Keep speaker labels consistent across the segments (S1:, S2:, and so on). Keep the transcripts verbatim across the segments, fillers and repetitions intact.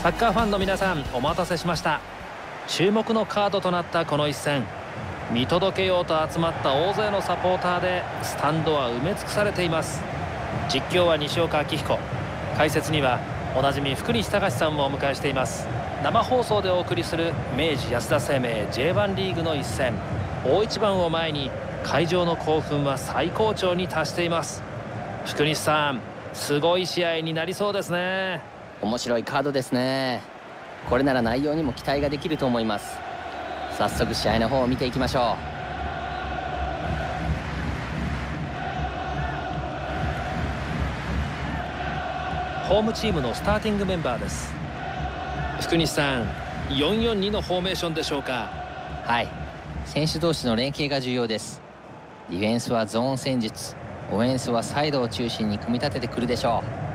S1: サッカーファンの皆さん、お待たせしました。注目のカードとなったこの一戦、見届けようと集まった大勢のサポーターでスタンドは埋め尽くされています。実況は西岡明彦、解説にはおなじみ福西隆さんをお迎えしています。生放送でお送りする明治安田生命 ジェイワン リーグの一戦、大一番を前に会場の興奮は最高潮に達しています。福西さん、すごい試合になりそうですね。
S2: 面白いカードですね。これなら内容にも期待ができると思います。早速試合の方を見ていきましょ
S1: う。ホームチームのスターティングメンバーです。福西さん、よんよんにのフォーメーションでしょうか。
S2: はい、選手同士の連携が重要です。ディフェンスはゾーン戦術、オフェンスはサイドを中心に組み立ててくるでしょう。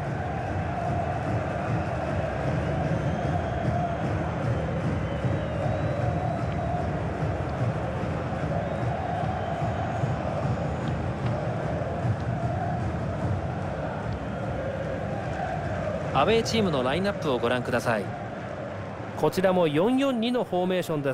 S1: アウェーチームのラインナップをご覧ください。こちらもよんよんにのフォーメーションです。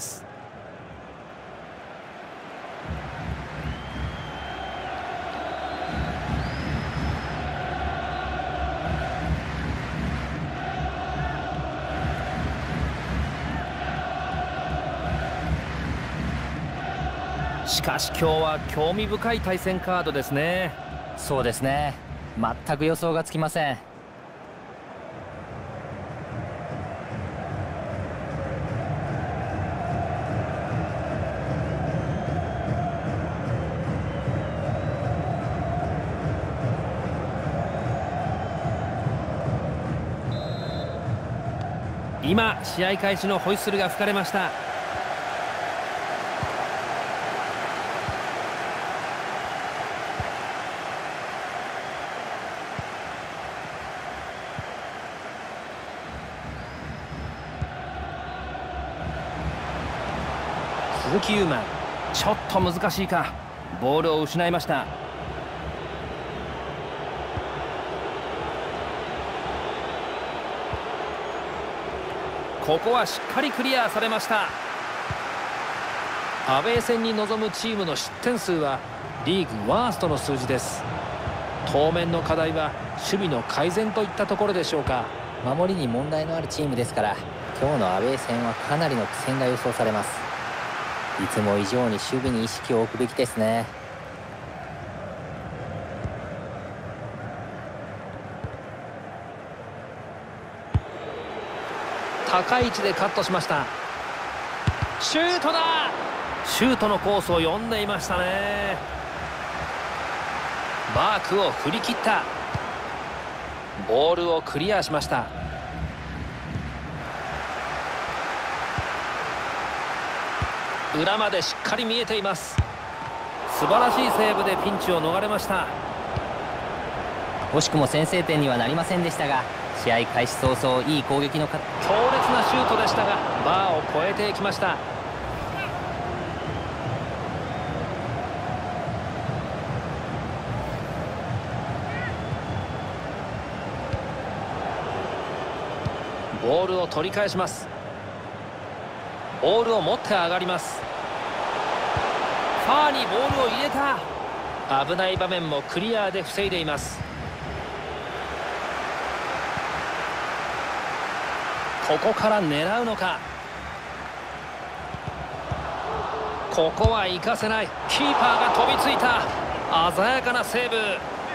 S1: しかし今日は興味深い対戦カードですね。
S2: そうですね、全く予想がつきません。
S1: 今試合開始のホイッスルが吹かれました。鈴木優馬、ちょっと難しいか。ボールを失いました。ここはしっかりクリアされました。アウェー戦に臨むチームの失点数はリーグワーストの数字です。当面の課題は守備の改善といったところでしょうか。
S2: 守りに問題のあるチームですから、今日のアウェー戦はかなりの苦戦が予想されます。いつも以上に守備に意識を置くべきですね。
S1: 高い位置でカットしました。シュートだ。シュートのコースを読んでいましたね。マークを振り切った。ボールをクリアしました。裏までしっかり見えています。素晴らしいセーブでピンチを逃れました。
S2: 惜しくも先制点にはなりませんでしたが、試合開始早々いい攻撃のか
S1: 強烈なシュートでしたが、バーを越えていきました。ボールを取り返します。ボールを持って上がります。ファーにボールを入れた。危ない場面もクリアで防いでいます。ここから狙うのか。ここは行かせない。キーパーが飛びついた。鮮やかなセーブ。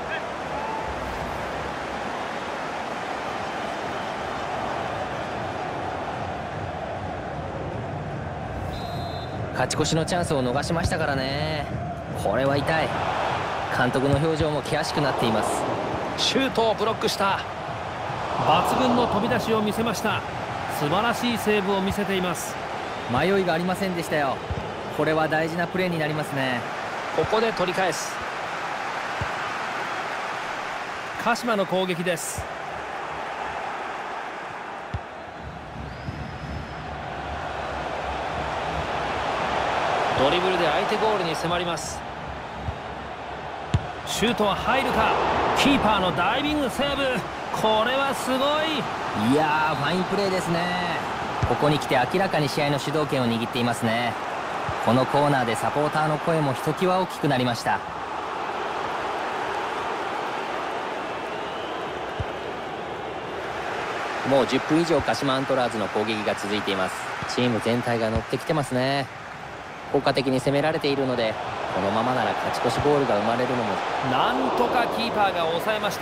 S2: 勝ち越しのチャンスを逃しましたからね。これは痛い。監督の表情も険しくなっています。
S1: シュートをブロックした。抜群の飛び出しを見せました。素晴らしいセーブを見せています。
S2: 迷いがありませんでしたよ。これは大事なプレーになりますね。
S1: ここで取り返す。鹿島の攻撃です。ドリブルで相手ゴールに迫ります。シュートは入るか。キーパーのダイビングセーブ。 これはすごい。
S2: いやー、ファインプレーですね。ここに来て明らかに試合の主導権を握っていますね。このコーナーでサポーターの声もひときわ大きくなりました。もうじゅっぷん以上鹿島アントラーズの攻撃が続いています。チーム全体が乗ってきてますね。効果的に攻められているので、このままなら勝ち越しゴールが生まれるのも。
S1: なんとかキーパーが抑えました。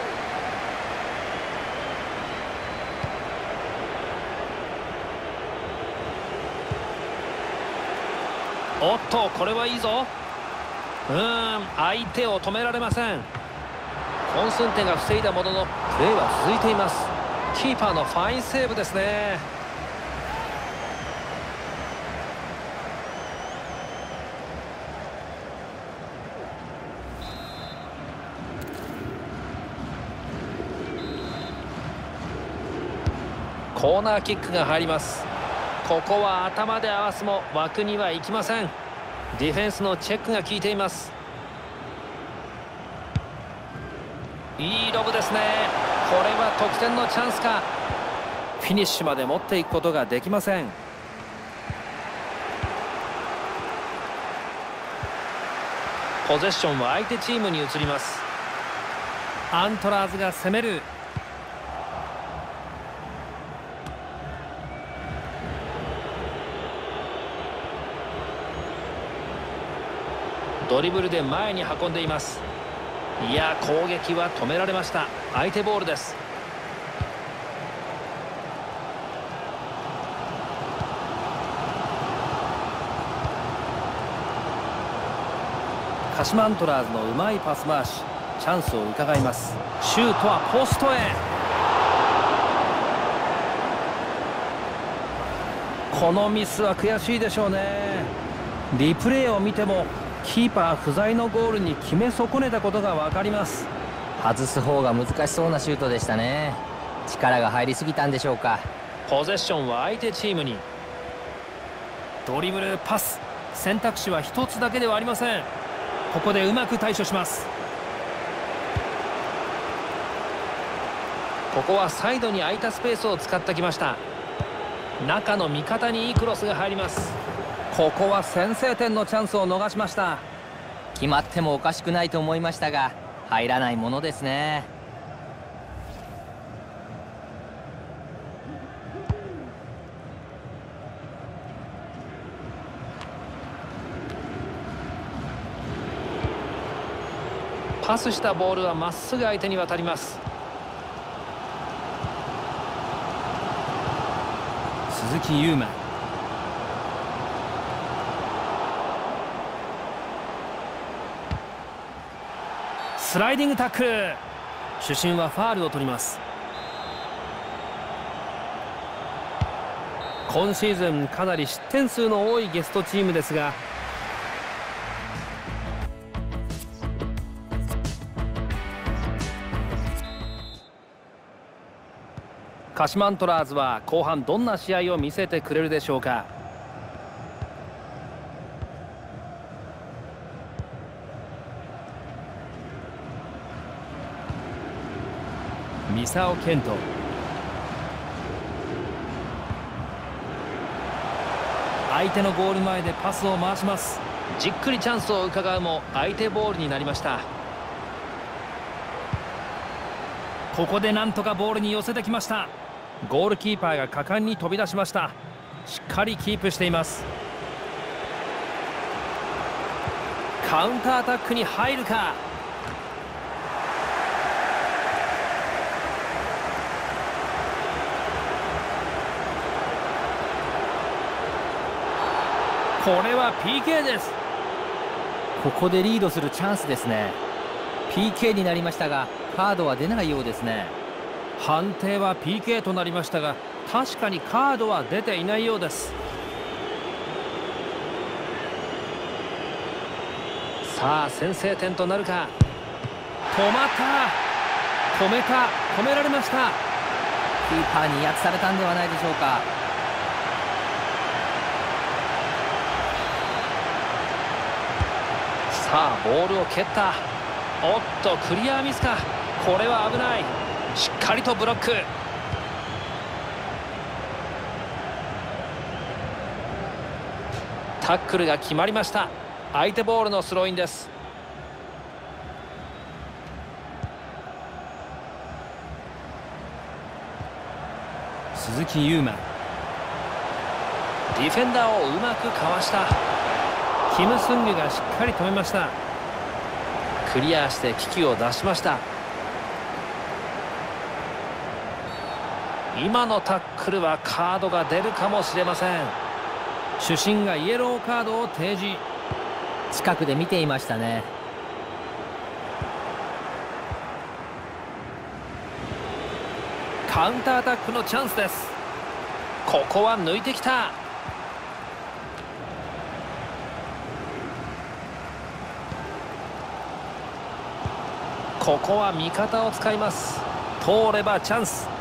S1: おっと、これはいいぞ。うーん、相手を止められません。コンスンテが防いだもののプレーは続いています。キーパーのファインセーブですね。コーナーキックが入ります。ここは頭で合わすも枠にはいきません。ディフェンスのチェックが効いています。いいロブですね。これは得点のチャンスか。フィニッシュまで持っていくことができません。ポゼッションは相手チームに移ります。アントラーズが攻める。ドリブルで前に運んでいます。いや、攻撃は止められました。相手ボールです。鹿島アントラーズのうまいパス回し、チャンスを伺います。シュートはポストへ。このミスは悔しいでしょうね。リプレイを見てもキーパー不在のゴールに決め損ねたことが分かります。
S2: 外す方が難しそうなシュートでしたね。力が入りすぎたんでしょうか。
S1: ポゼッションは相手チームに。ドリブル、パス、選択肢は一つだけではありません。ここでうまく対処します。ここはサイドに空いたスペースを使ってきました。中の味方にいいクロスが入ります。ここは先制点のチャンスを逃しました。
S2: 決まってもおかしくないと思いましたが、入らないものですね。
S1: パスしたボールはまっすぐ相手に渡ります。鈴木優馬。スライディングタックル。主審はファールを取ります。今シーズンかなり失点数の多いゲストチームですが、鹿島アントラーズは後半どんな試合を見せてくれるでしょうか。三沢健人。相手のゴール前でパスを回します。じっくりチャンスを伺うも相手ボールになりました。ここでなんとかボールに寄せてきました。ゴールキーパーが果敢に飛び出しました。しっかりキープしています。カウンターアタックに入るか。これは ピーケー です。
S2: ここでリードするチャンスですね。 ピーケー になりましたがカードは出ないようですね。
S1: 判定は ピーケー となりましたが、確かにカードは出ていないようです。さあ先制点となるか。止まった。止めた。止められました。
S2: キーパーに威圧されたんではないでしょうか。
S1: さあボールを蹴った。おっとクリアミスか。これは危ない。 しっかりとブロック。タックルが決まりました。相手ボールのスローインです。
S3: 鈴木優馬、
S1: ディフェンダーをうまくかわした。キム・スンギュがしっかり止めました。クリアして危機を出しました。今のタックルはカードが出るかもしれません。主審がイエローカードを提示。
S2: 近くで見ていましたね。
S1: カウンターアタックのチャンスです。ここは抜いてきた。ここは味方を使います。通ればチャンス。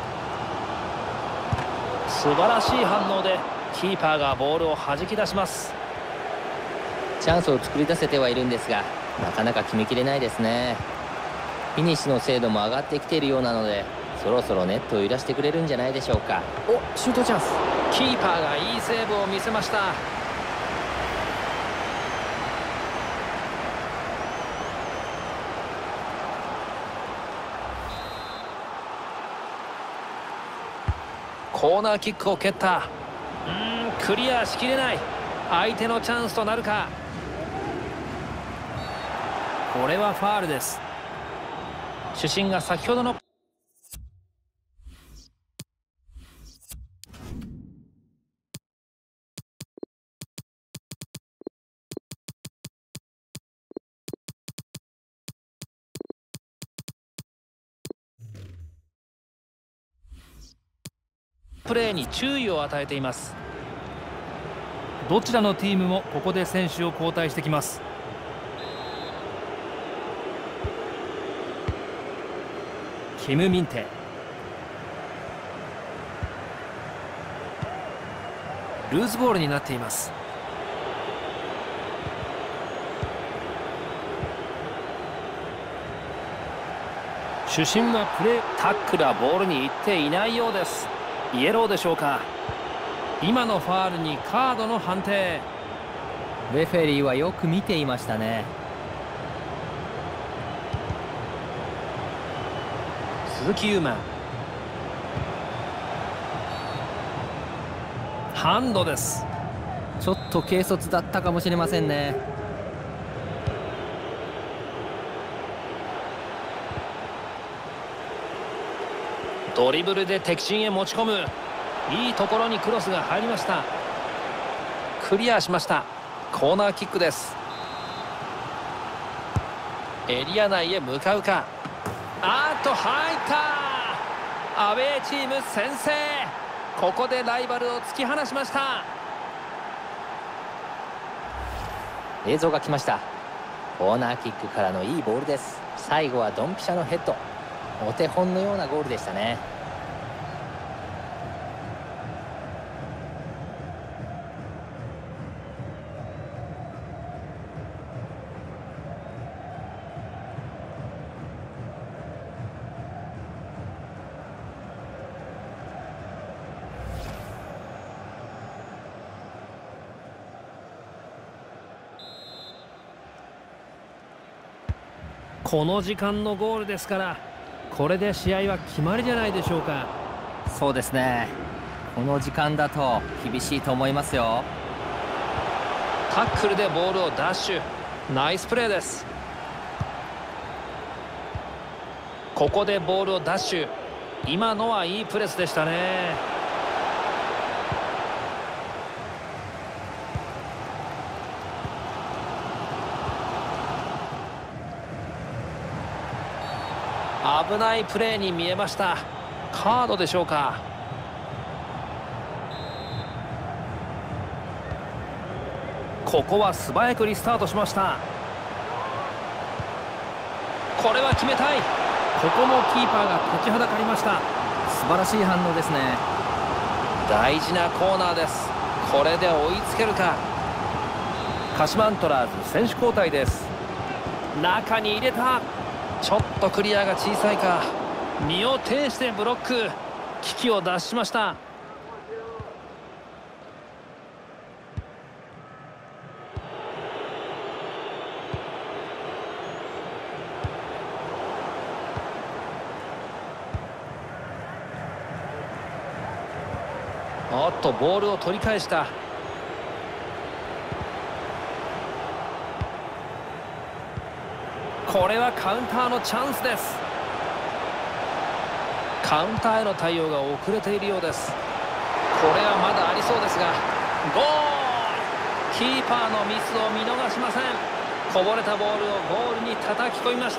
S1: 素晴らしい反応でキーパーがボールを弾き出します。
S2: チャンスを作り出せてはいるんですが、なかなか決めきれないですね。フィニッシュの精度も上がってきているようなので、そろそろネットを揺らしてくれるんじゃないでしょうか。お、シュートチャンス。
S1: キーパーがいいセーブを見せました。コーナーキックを蹴った。うーん、クリアしきれない。相手のチャンスとなるか。これはファールです。主審が先ほどのプレーに注意を与えています。
S3: どちらのチームもここで選手を交代してきます。キム・ミンテ、
S1: ルーズボールになっています。主審はプレータックルはボールに行っていないようです。イエローでしょうか。今のファールにカードの判定。
S2: レフェリーはよく見ていましたね。
S1: 鈴木優馬、ハンドです。
S2: ちょっと軽率だったかもしれませんね。
S1: ドリブルで敵陣へ持ち込む。いいところにクロスが入りました。クリアしました。コーナーキックです。エリア内へ向かうか。あーっと入った。アウェーチーム先制。ここでライバルを突き放しました。
S2: 映像が来ました。コーナーキックからのいいボールです。最後はドンピシャのヘッド。お手本のようなゴールでしたね。
S1: この時間のゴールですから、これで試合は決まりじゃないでしょうか。
S2: そうですね。この時間だと厳しいと思いますよ。
S1: タックルでボールをダッシュ。ナイスプレーです。ここでボールをダッシュ。今のはいいプレスでしたね。危ないプレーに見えました。カードでしょうか。ここは素早くリスタートしました。これは決めたい。ここもキーパーが立ちはだかりました。
S2: 素晴らしい反応ですね。
S1: 大事なコーナーです。これで追いつけるか。鹿島アントラーズ選手交代です。中に入れた。ちょっとクリアが小さいか。 身を挺してブロック、危機を脱しました。おっと、ボールを取り返した。これはカウンターのチャンスです。カウンターへの対応が遅れているようです。これはまだありそうですが、ゴール。キーパーのミスを見逃しません。こぼれたボールをゴールに叩き込みました。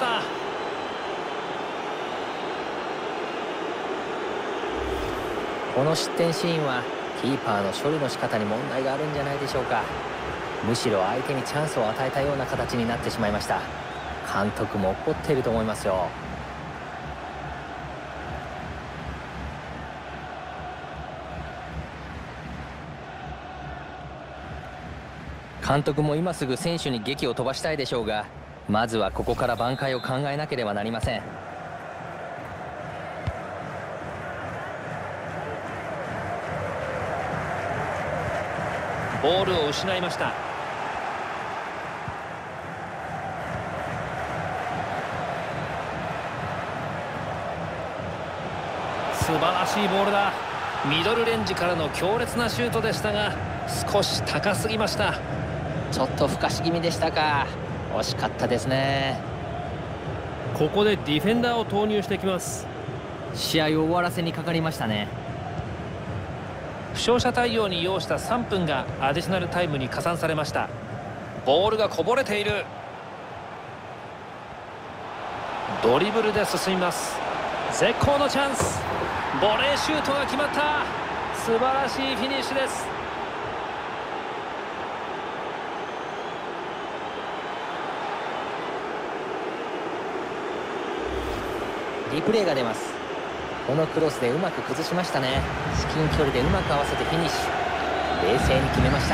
S2: この失点シーンはキーパーの処理の仕方に問題があるんじゃないでしょうか。むしろ相手にチャンスを与えたような形になってしまいました。監督も怒っていると思いますよ。監督も今すぐ選手に檄を飛ばしたいでしょうが、まずはここから挽回を考えなければなりません。
S1: ボールを失いました。素晴らしいボールだ。ミドルレンジからの強烈なシュートでしたが、少し高すぎました。
S2: ちょっとふかし気味でしたか。惜しかったですね。
S3: ここでディフェンダーを投入してきます。
S2: 試合を終わらせにかかりましたね。
S1: 負傷者対応に要したさんぷんがアディショナルタイムに加算されました。ボールがこぼれている。ドリブルで進みます。絶好のチャンス。ボレーシュートが決まった。素晴らしいフィニッシュです。
S2: リプレイが出ます。このクロスでうまく崩しましたね。至近距離でうまく合わせてフィニッシュ。冷静に決めました。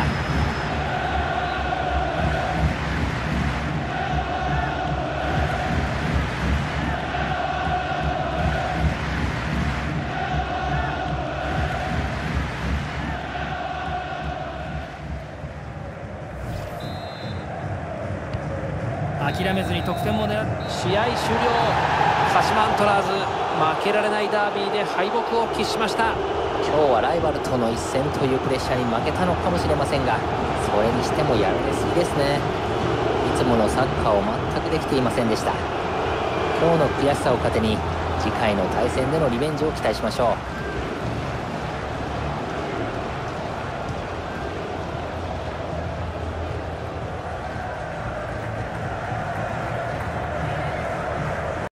S3: 諦めずに得点も狙っ
S1: 試合終了。鹿島アントラーズ、負けられないダービーで敗北を喫しました。
S2: 今日はライバルとの一戦というプレッシャーに負けたのかもしれませんが、それにしてもやられすぎですね。いつものサッカーを全くできていませんでした。今日の悔しさを糧に次回の対戦でのリベンジを期待しましょう。